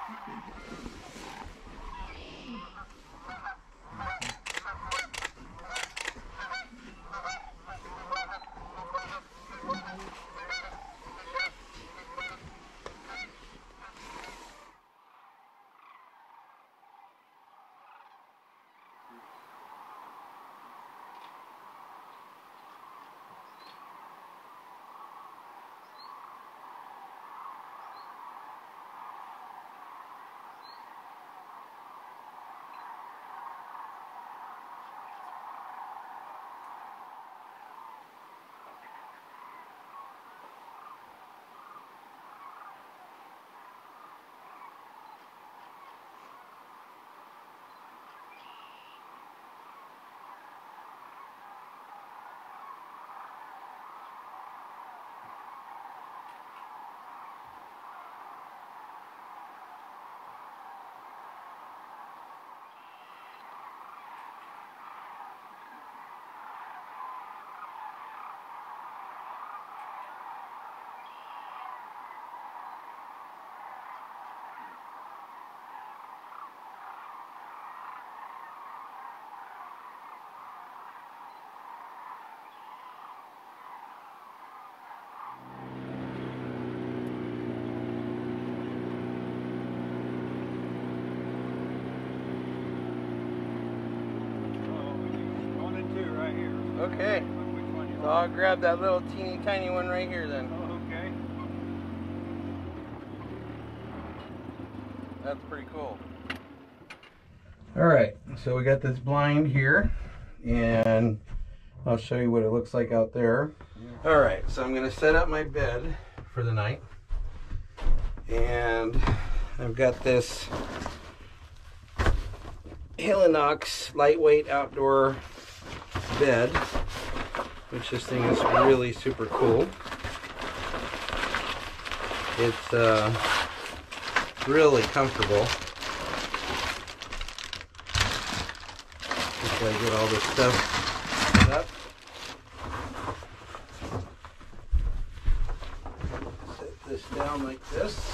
Okay, so I'll grab that little teeny tiny one right here then. Oh, okay. That's pretty cool. Alright, so we got this blind here, and I'll show you what it looks like out there. Alright, so I'm going to set up my bed for the night, and I've got this Hillinox lightweight outdoor bed, which this thing is really super cool. It's really comfortable. Just gotta get all this stuff set up. Set this down like this.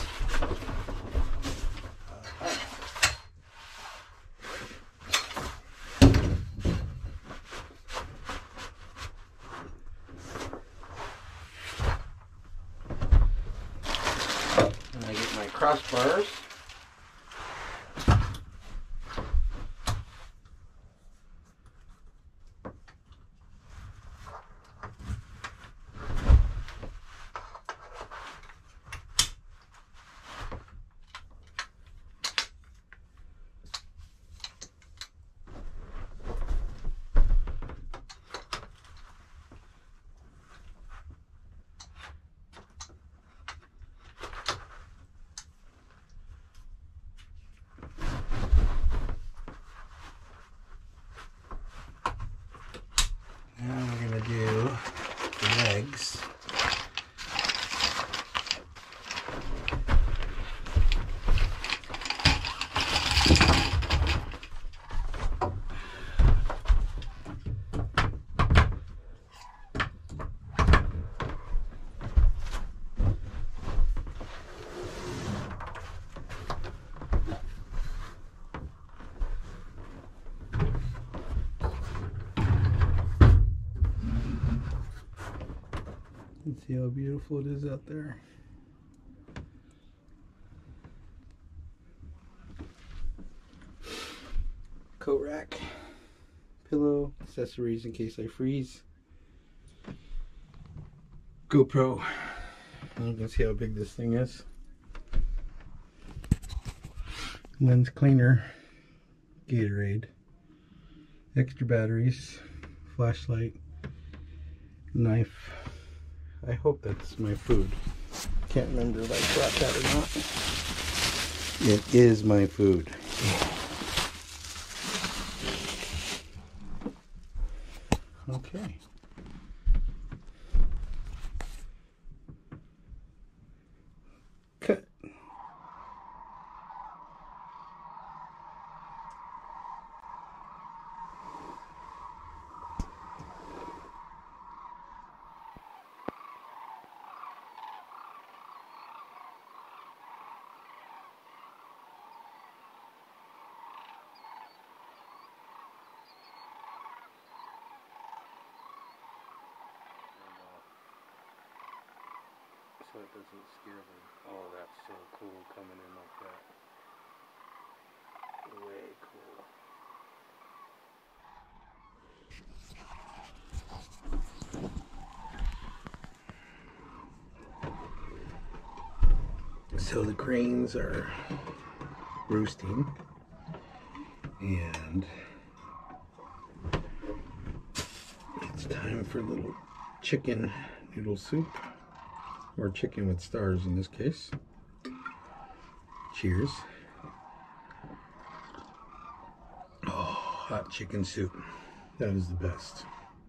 Crossbars. Now we're going to do the legs. Let's see how beautiful it is out there. Coat rack, pillow, accessories in case I freeze. GoPro. And you can see how big this thing is. Lens cleaner, Gatorade, extra batteries, flashlight, knife. I hope that's my food. Can't remember if I brought that or not. It is my food. Okay. Cut. so it doesn't scare them. Oh, that's so cool coming in like that. Way cool. So the cranes are roosting, and it's time for little chicken noodle soup, or chicken with stars in this case. Cheers. Oh, hot chicken soup. That is the best.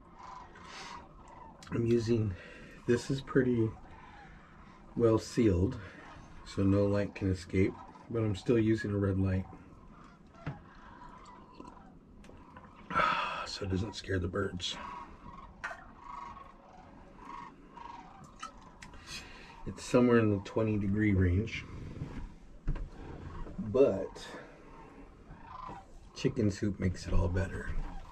I'm using, this is pretty well sealed, so no light can escape, but I'm still using a red light so it doesn't scare the birds. It's somewhere in the 20-degree range, but chicken soup makes it all better.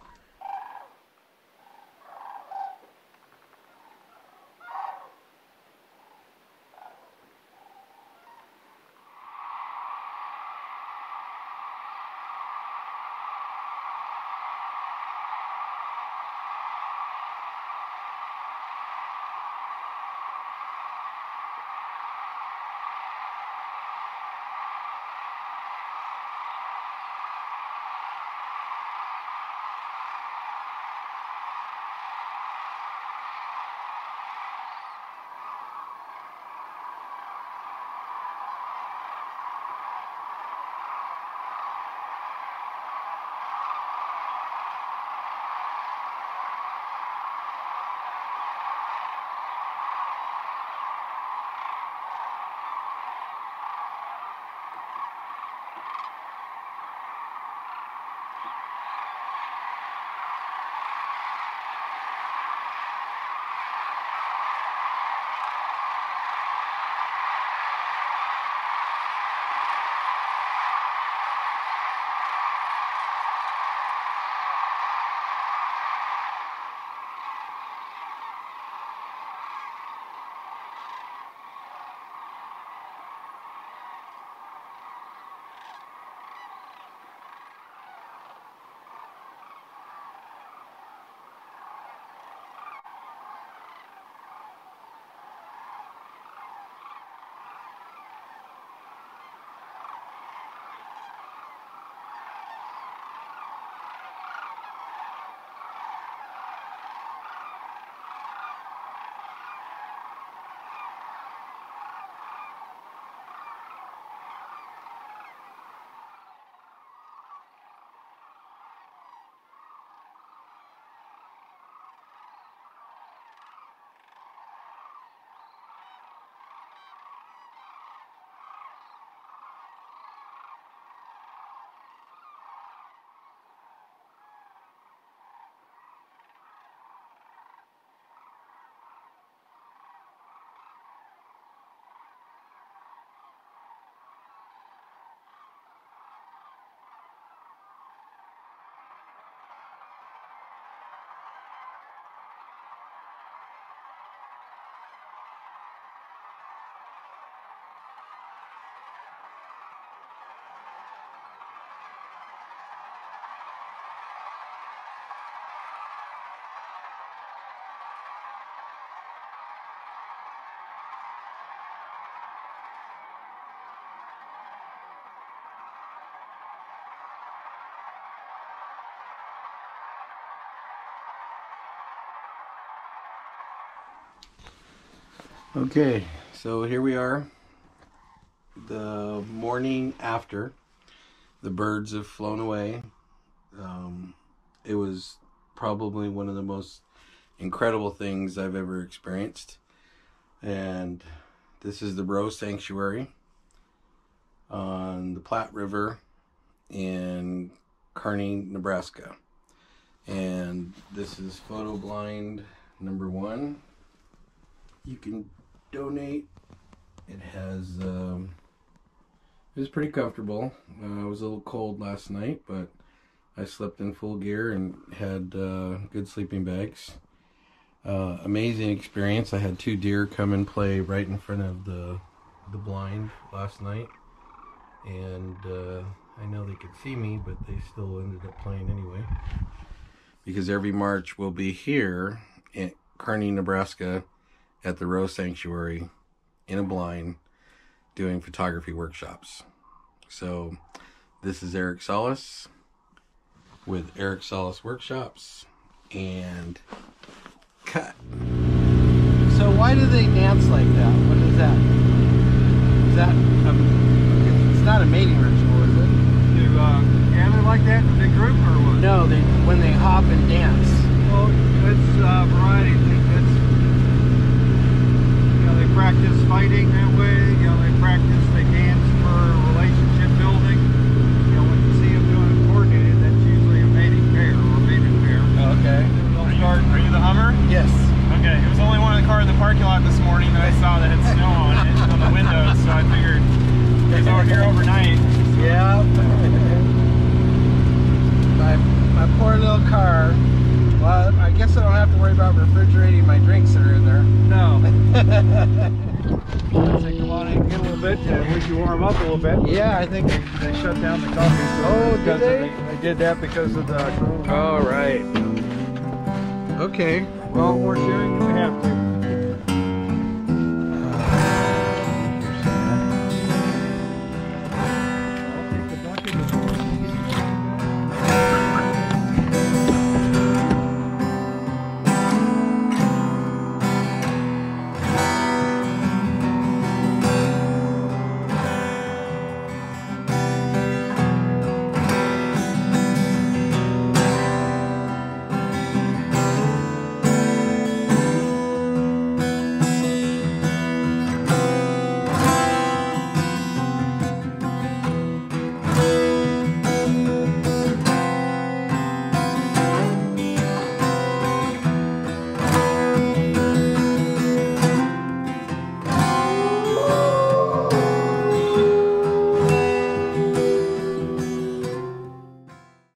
Okay, so here we are, the morning after the birds have flown away. It was probably one of the most incredible things I've ever experienced. And this is the Rowe Sanctuary on the Platte River in Kearney, Nebraska. And this is photo blind number 1. You can donate. It has, it was pretty comfortable. It was a little cold last night, but I slept in full gear and had good sleeping bags. Amazing experience. I had 2 deer come and play right in front of the blind last night, and I know they could see me, but they still ended up playing anyway. Because every March we'll be here in Kearney, Nebraska, at the Rowe Sanctuary in a blind doing photography workshops. So this is Eric Salas with Eric Salas Workshops, and cut. So why do they dance like that? What is that? Is that it's not a mating ritual, is it? Do gather like that in a big group or what? No, when they hop and dance. Well, it's a variety of things. It's, they practice fighting that way. They dance for relationship building. When you see them doing it coordinated, that's usually a mating pair or a mated pair. Oh, okay. Are you the Hummer? Yes. Okay, it was only one of the cars in the parking lot this morning that I saw that had snow on it, on the windows, so I figured it was over here overnight. Yeah. my poor little car. Well, I guess I don't have to worry about refrigerating my drinks that are in there. No. So come on in and get a little bit, at least you warm up a little bit. Yeah, I think they shut down the coffee store. Oh, did they? They did that because of the corona. Oh, right. Okay. Well, more sharing if we have to.